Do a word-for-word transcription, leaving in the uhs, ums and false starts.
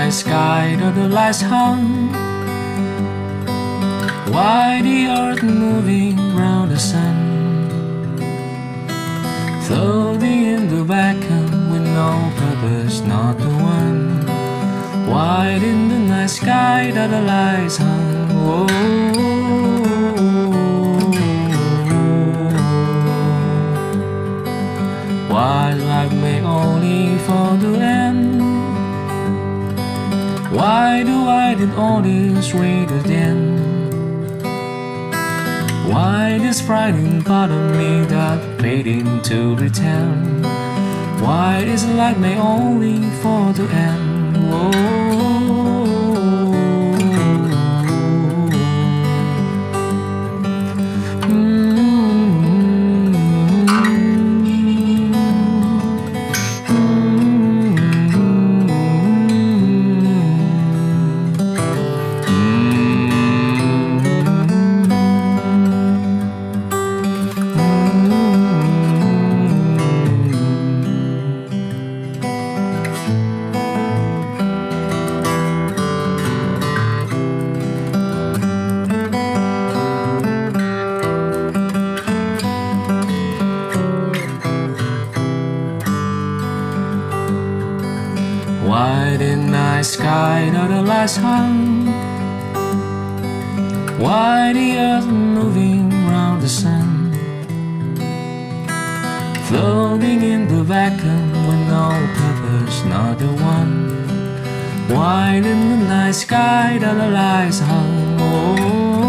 night sky that the lights hung? Why the earth moving round the sun, floating in the vacuum with no purpose, not the one. Wide in the night sky that the lights hung. Whoa. Why life may only fall to end? Why do I did all this wait again? Why this frightening part of me that fading to return? Why is life may only fall to end? Whoa. Why the night sky that the lights hung? Why the earth moving round the sun, floating in the vacuum with no purpose, not the one. Why in the night sky that the lights hung? Oh.